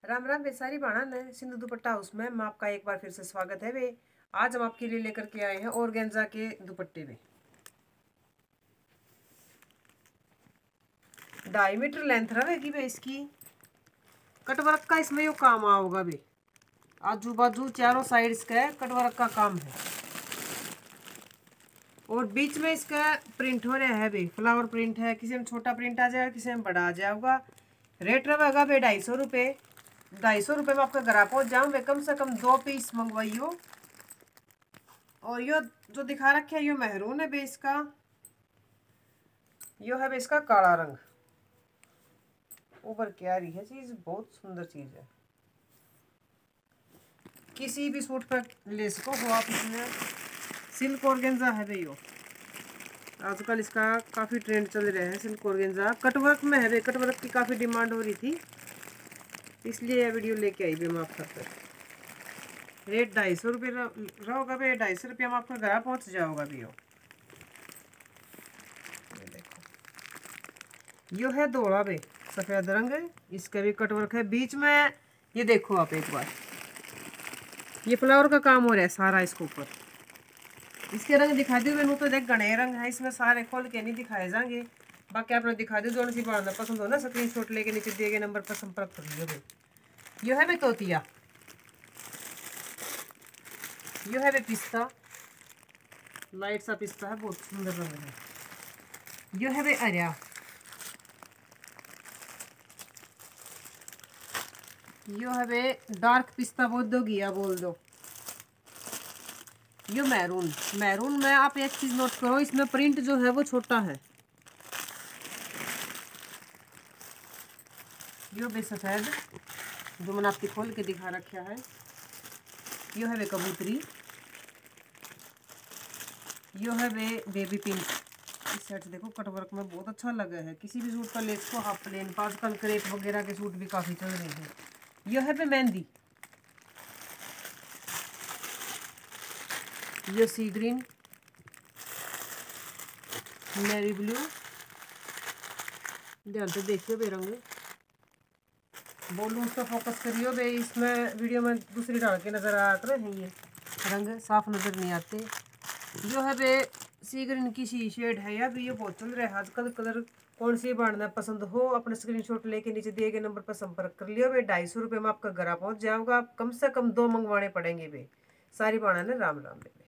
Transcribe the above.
राम राम बेसारी बाणा ने सिंधु दुपट्टा हाउस में मैं आपका एक बार फिर से स्वागत है वे। आज हम आपके लिए लेकर के आए हैं ऑर्गेन्जा के दुपट्टे में 2.5 मीटर लेंथ रहेगी वे इसकी। कटवर्क का इसमें यो काम आओगा वे, आजू बाजू चारों साइड इसका कटवर्क का काम है और बीच में इसका प्रिंट हो रहा है वे, फ्लावर प्रिंट है। किसी में छोटा प्रिंट आ जाएगा, किसी में बड़ा आ जाएगा। रेट रहेगा वे 250 रुपये। 250 रुपये में आपका घर पहुँच जाऊँ। कम से कम 2 पीस मंगवाइयो। और यो जो दिखा रखे है यो मेहरून है बेस का, यो है बेस का काला रंग। ऊपर क्या रही है चीज, बहुत सुंदर चीज है। किसी भी सूट पर ले सको हो आप इसमें। सिल्क ऑर्गेन्जा है भैया, आजकल इसका काफ़ी ट्रेंड चल रहा है। सिल्क ऑर्गेन्जा कटवर्क में है, कटवर्क की काफ़ी डिमांड हो रही थी, इसलिए यह वीडियो लेके आई भी हम आप कर। रेट 250 रुपये रहोगा भैया। 250 रुपये में आपका घर पहुंच जाओगा भैया। ये देखो, यो है धोला भे, सफ़ेद रंग है, इसका भी कटवर्क है बीच में। ये देखो आप एक बार, ये फ्लावर का काम हो रहा है सारा इसके ऊपर। इसके रंग दिखा दी मैंने तो देख गणे रंग है इसमें, सारे खोल के नहीं दिखाए जाएंगे। बाकी आपने दिखा दी, जो सी बांधना पसंद हो ना स्क्रीनशॉट लेके नीचे दिए गए नंबर पर संपर्क कर लीजिए। यो है वे तोतिया, यो है वे पिस्ता, लाइट सा पिस्ता है, बहुत सुंदर रंग है। यो है वे अरिया, यो है वे डार्क पिस्ता बोल दो, घिया बोल दो। यो मैरून, मैरून में आप एक चीज नोट करो, इसमें प्रिंट जो है वो छोटा है। यो बे सफेद, जो मैंने आपकी खोल के दिखा रखा है। यो है वे कबूतरी, यो है वे बेबी पिंक। इस साइड से देखो कटवर्क में बहुत अच्छा लगा है। किसी भी सूट पर ले इसको हाफ प्लेन, आजकल क्रेप वगैरह के सूट भी काफी चल रहे हैं। यो है वे मेहंदी, ये सी ग्रीन, नेवी ब्लू, ध्यान से देखियो बे रंग। बोलूँ तो फोकस करियो बे, इसमें वीडियो में दूसरी डाल के नज़र आ रहे हैं, ये रंग साफ नज़र नहीं आते। जो है बे सी ग्रीन की सी शेड है या भी, ये बहुत चल रहा है आजकल। कलर कौन सी बांधना पसंद हो, अपने स्क्रीनशॉट लेके नीचे दिए गए नंबर पर संपर्क कर लियो बे। 250 रुपये में आपका घर पहुँच जाओगा। कम से कम 2 मंगवाने पड़ेंगे बे। सारी बाणा ने राम राम बे।